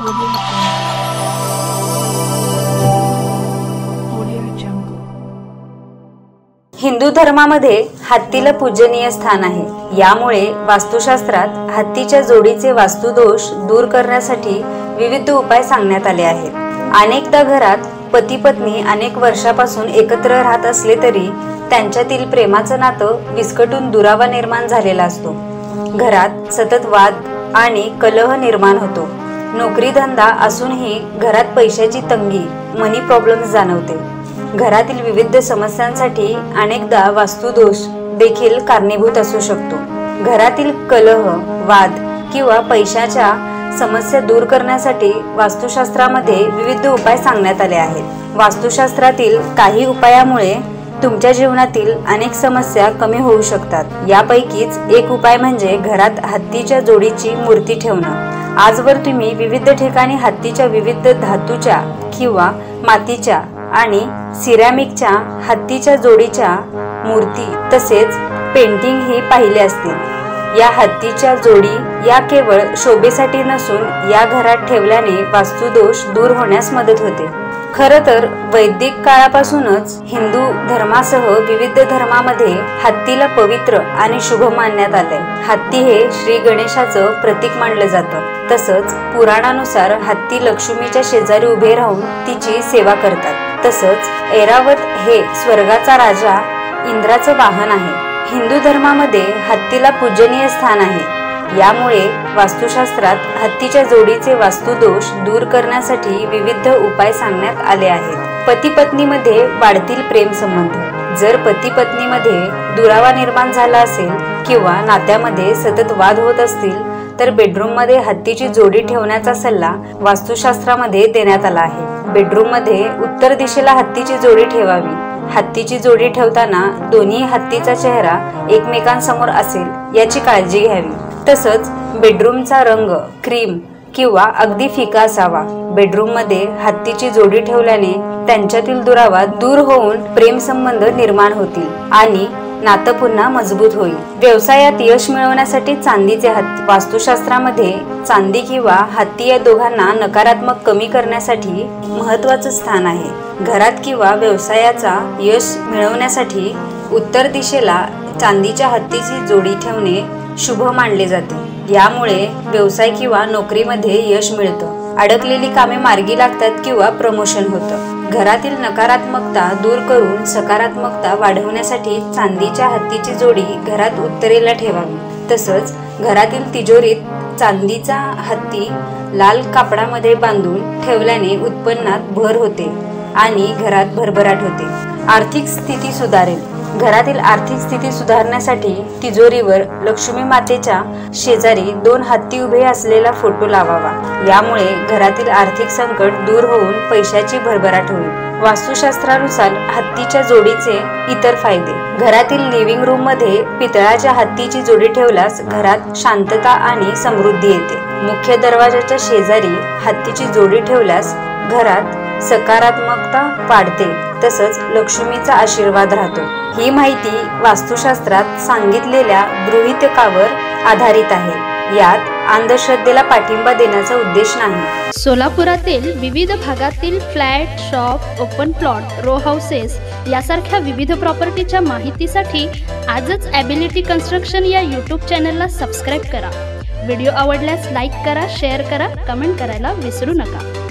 Audio Jungle. Hindu धर्मामध्ये हत्तीला पूजनीय स्थान आहे। यामुळे वास्तुशास्त्रात हत्तीच्या जोडीचे वास्तुदोष दूर करण्यासाठी विविध उपाय सांगण्यात आले आहेत। अनेकदा घरात पती पत्नी अनेक वर्षापासून एकत्र राहत असले तरी त्यांच्यातील प्रेमाचं नातं विस्कटून दुरावा निर्माण झालेला असतो। घरात सतत वाद आणि कलह निर्माण होतो। नोकरी धंदा असूनही घरात पैशाची तंगी, मनी प्रॉब्लेम्स जाणवते। घरातील विविध समस्यांसाठी अनेकदा वास्तुदोष देखील कारणीभूत असू शकतो। घरातील कलह, वाद किंवा पैशाच्या समस्या दूर करण्यासाठी वास्तुशास्त्रामध्ये विविध उपाय सांगण्यात आले आहेत। वास्तुशास्त्रातील काही उपायामुळे तुमच्या जीवनातील अनेक समस्या कमी होऊ शकतात। यापैकीच एक उपाय म्हणजे घरात हत्तीच्या जोडीची मूर्ती ठेवणं। आजवर तुम्ही विविध ठिकाणी हत्तीच्या विविध धातूच्या किंवा मातीच्या आणि सिरॅमिकच्या हत्तीच्या जोडीच्या मूर्ती तसेच पेंटिंग ही पाहिले असतील। या हत्तीच्या जोडी या केवळ शोभेसाठी नसून या घरात ठेवल्याने वास्तुदोष दूर होण्यास मदत होते। खरं तर वैदिक काळापासूनच हिंदू धर्मासह विविध धर्मामध्ये हत्तीला पवित्र आणि शुभ मानण्यात आले। हत्ती हे श्री गणेशाचं प्रतीक मानलं जातं। तसंच पुराणानुसार हत्ती लक्ष्मीच्या शेजारी उभे राहून तिची सेवा करतात। तसंच ऐरावत हे स्वर्गाचा राजा इंद्राचं वाहन आहे। हिंदू धर्मामध्ये हत्तीला पूजनीय स्थान आहे। यामुळे वास्तुशास्त्रात हत्तीच्या जोडीचे वास्तुदोष दूर करण्यासाठी विविध उपाय सांगण्यात आले आहेत। पती पत्नीमध्ये वाढतील प्रेम संबंध। जर पती पत्नीमध्ये दुरावा निर्माण झाला असेल किंवा नात्यामध्ये सतत वाद होत असतील तर बेडरूम मध्ये हत्तीची जोडी ठेवण्याचा सल्ला वास्तुशास्त्रामध्ये देण्यात आला आहे। बेडरूम मध्ये उत्तर दिशेला हत्तीची जोडी ठेवावी। हत्तीची जोडी ठेवताना दोन्ही हत्तीचा चेहरा एकमेकांसमोर असेल याची काळजी घ्यावी। तसंच बेडरूमचा रंग क्रीम किंवा अगदी फिका असावा। बेडरूम मध्ये हत्तीची जोडी ठेवल्याने त्यांच्यातील दुरावा दूर होऊन प्रेम संबंध निर्माण होतील आणि नातं पुन्हा मजबूत होईल। व्यवसायात यश मिळवण्यासाठी चांदीचे हत्ती। वास्तुशास्त्रामध्ये चांदी किंवा हत्ती या दोघांना नकारात्मक कमी करण्यासाठी महत्त्वाचं स्थान आहे। घरात किंवा व्यवसायाचा यश मिळवण्यासाठी उत्तर दिशेला चांदीच्या हत्तीची जोडी ठेवणे शुभ मानले जाते। यामुळे व्यवसाय किंवा नोकरीमध्ये यश मिळतं। अडकलेली कामे मार्गी लागतात किंवा प्रमोशन होतं। घरातील नकारात्मकता दूर करून सकारात्मकता वाढवण्यासाठी चांदीच्या हत्तीची जोडी घरात उत्तरेला ठेवावी। तसंच घरातील तिजोरीत चांदीचा हत्ती लाल कापडामध्ये बांधून ठेवल्याने उत्पन्नात भर होते आणि घरात भरभराट होते। आर्थिक स्थिती सुधारेल। घरातील आर्थिक स्थिती सुधारण्यासाठी तिजोरीवर लक्ष्मी मातेच्या शेजारी 2 हत्ती उभे असलेला फोटो लावावा। यामुळे घरातील आर्थिक संकट दूर होऊन पैशाची भरभराट होईल। वास्तुशास्त्रानुसार हत्तीच्या जोडीचे इतर फायदे। घरातील लिव्हिंग रूम मध्ये पितळाच्या हत्तीची जोडी ठेवल्यास घरात शांतता आणि समृद्धी येते। मुख्य दरवाजाच्या शेजारी हत्तीची जोडी ठेवल्यास घरात सकारात्मकता वाढते तसंच लक्ष्मीचा आशीर्वाद राहतो। ही माहिती वास्तुशास्त्रात सांगितलेल्या गृहीतकावर आधारित आहे। यात अंधश्रद्धेला पाठिंबा देण्याचा उद्देश नाही। सोलापुरातील विविध भागातील flat, shop, open plot, row houses यासारख्या विविध प्रॉपर्टीच्या माहितीसाठी आजच ॲबिलिटी कन्स्ट्रक्शन या यूट्यूब चॅनलला सबस्क्राईब करा। व्हिडिओ आवडल्यास लाईक करा, शेअर करा, कमेंट करायला विसरू नका।